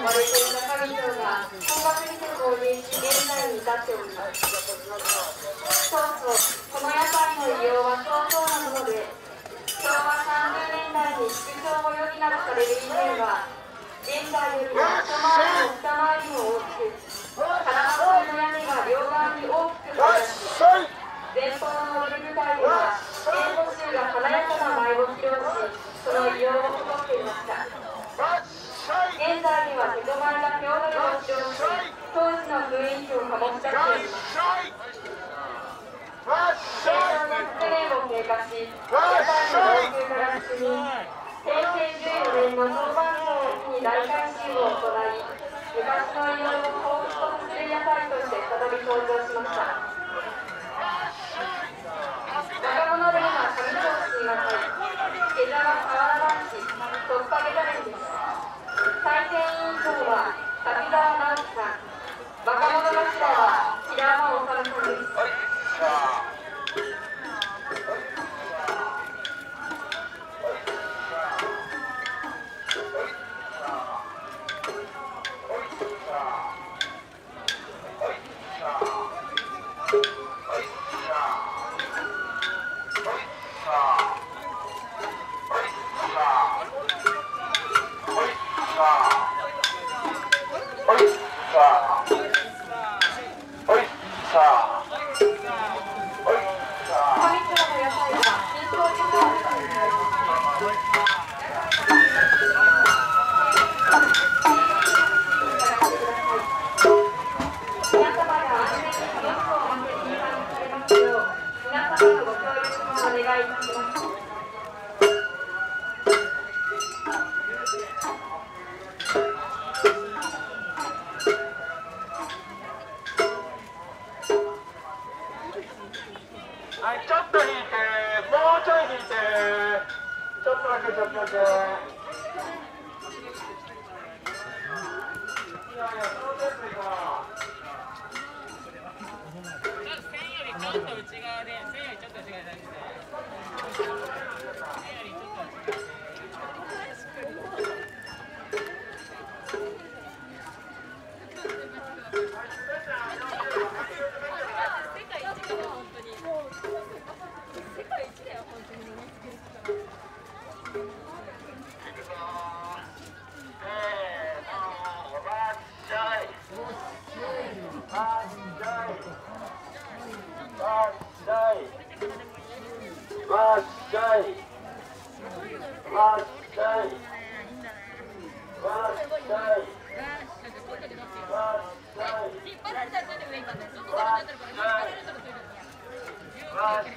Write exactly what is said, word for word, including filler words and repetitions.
ばれていた神像が本格にて購入し現在に至っております。そうそう、この屋台の利用は相当なもので、昭和さんじゅうねんだいに縮小を余儀なくされる以前は現在よりも一回りも二回りも大きく、金箱の屋根が両側に大きく張り出し、前方の踊り舞台では演舞衆が華やかな舞を披露し、その利用を誇っていました。現在では瀬戸前が手踊りを披露し、当時の雰囲気を醸し出しています。戦争のいちねんを経過し、屋台の老朽化が進み、へいせいじゅうよねんの当番賞を機に大改修を行い、昔の利用を彷彿とする屋台として再び登場しました。若者で今、上調子が入り、下座は河原男子、突破下座連です。採点委員長は滝沢直樹さん、若者頭は平山治さんです。 はい、ちょっと引いて、もうちょい引いて、ちょっとだけ、ちょっとだけ。いやいや、そのですが。 線よりちょっと内側で、線よりちょっと内側で大丈夫です。線よりちょっと内側で。 Right.